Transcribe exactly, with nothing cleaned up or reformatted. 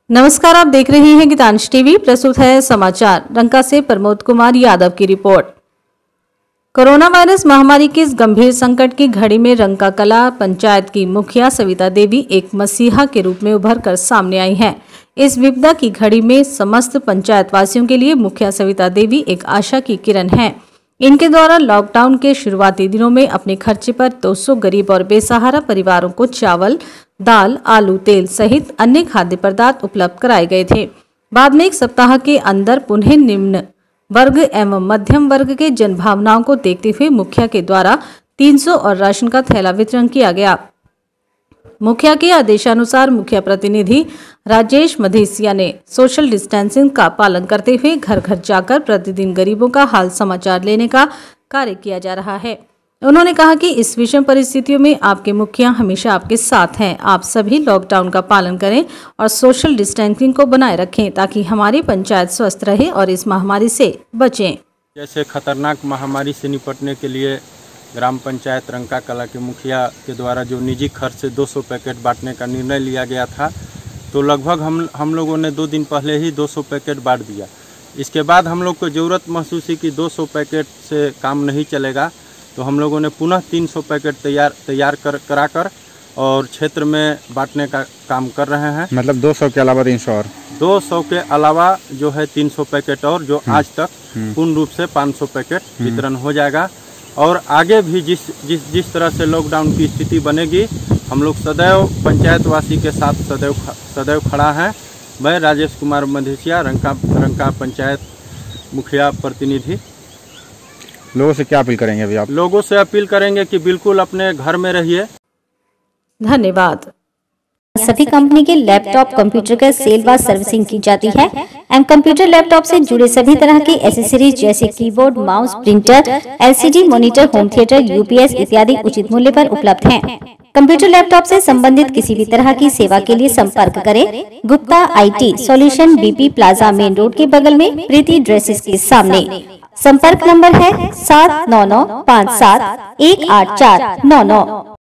नमस्कार, आप देख रहे हैं गीतांश टीवी। प्रस्तुत है समाचार। रंका से प्रमोद कुमार यादव की रिपोर्ट। कोरोना वायरस महामारी के इस गंभीर संकट की घड़ी में रंका कला पंचायत की मुखिया सविता देवी एक मसीहा के रूप में उभर कर सामने आई हैं। इस विपदा की घड़ी में समस्त पंचायत वासियों के लिए मुखिया सविता देवी एक आशा की किरण हैं। इनके द्वारा लॉकडाउन के शुरुआती दिनों में अपने खर्चे पर दो सौ गरीब और बेसहारा परिवारों को चावल, दाल, आलू, तेल सहित अन्य खाद्य पदार्थ उपलब्ध कराए गए थे। बाद में एक सप्ताह के अंदर पुनः निम्न वर्ग एवं मध्यम वर्ग के जनभावनाओं को देखते हुए मुखिया के द्वारा तीन सौ और राशन का थैला वितरण किया गया। मुखिया के आदेशानुसार मुखिया प्रतिनिधि राजेश मधेसिया ने सोशल डिस्टेंसिंग का पालन करते हुए घर घर जाकर प्रतिदिन गरीबों का हाल समाचार लेने का कार्य किया जा रहा है। उन्होंने कहा कि इस विषम परिस्थितियों में आपके मुखिया हमेशा आपके साथ हैं। आप सभी लॉकडाउन का पालन करें और सोशल डिस्टेंसिंग को बनाए रखें ताकि हमारी पंचायत स्वस्थ रहे और इस महामारी से बचें। जैसे खतरनाक महामारी से निपटने के लिए ग्राम पंचायत रंका कला के मुखिया के द्वारा जो निजी खर्च से दो सौ पैकेट बांटने का निर्णय लिया गया था, तो लगभग हम हम लोगों ने दो दिन पहले ही दो सौ पैकेट बांट दिया। इसके बाद हम लोग को ज़रूरत महसूस हुई कि दो सौ पैकेट से काम नहीं चलेगा, तो हम लोगों ने पुनः तीन सौ पैकेट तैयार तैयार कर कराकर और क्षेत्र में बांटने का काम कर रहे हैं। मतलब दो सौ के अलावा तीन सौ और दो सौ के अलावा जो है तीन सौ पैकेट और जो आज तक पूर्ण रूप से पाँच सौ पैकेट वितरण हो जाएगा। और आगे भी जिस जिस जिस तरह से लॉकडाउन की स्थिति बनेगी, हम लोग सदैव पंचायतवासी के साथ सदैव सदैव खड़ा हैं। मैं राजेश कुमार मधेसिया, रंका रंका पंचायत मुखिया प्रतिनिधि। लोगों से क्या अपील करेंगे अभी आप? लोगों से अपील करेंगे कि बिल्कुल अपने घर में रहिए। धन्यवाद। सभी कंपनी के लैपटॉप कंप्यूटर का सेल व सर्विसिंग की जाती है एवं कंप्यूटर लैपटॉप से जुड़े सभी तरह के एसेसरीज जैसे keyboard, mouse, printer, LCD, monitor, home theatre, UPS इत्यादि उचित मूल्य पर उपलब्ध हैं। कंप्यूटर लैपटॉप से संबंधित किसी भी तरह की सेवा के लिए संपर्क करें Gupta IT solution, BP plaza, main road के बगल में प्रीति ड्रेसेस के सामने। संपर्क नंबर है सात नौ नौ पाँच सात एक आठ चार नौ नौ।